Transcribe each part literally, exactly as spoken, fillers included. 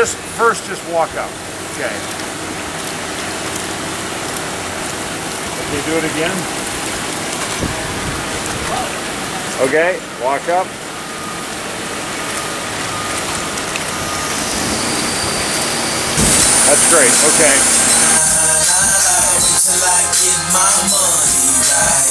just first just walk up. Okay. Okay, do it again. Okay, walk up. That's great. Okay. Till I get my money right.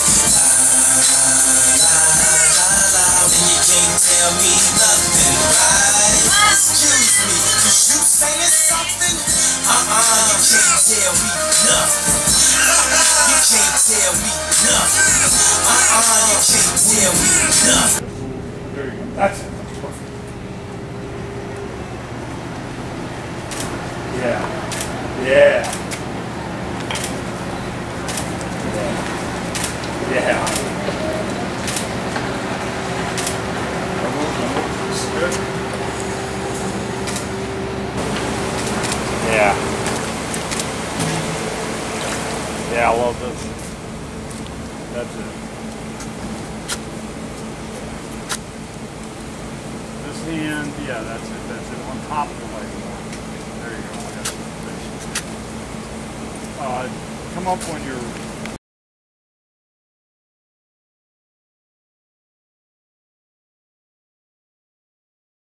And you can't tell me nothing, right? Excuse me, is you saying something? Uh-uh, you can't tell me nothing. You can't tell me nothing. Uh-uh, you can't tell me nothing. There you go. That's it. That's perfect. Yeah. Yeah. Yeah. Yeah. Yeah, I love this. That's it. This hand, yeah, that's it. That's it. On top of the leg. There you go. I got it. Uh, come up when you're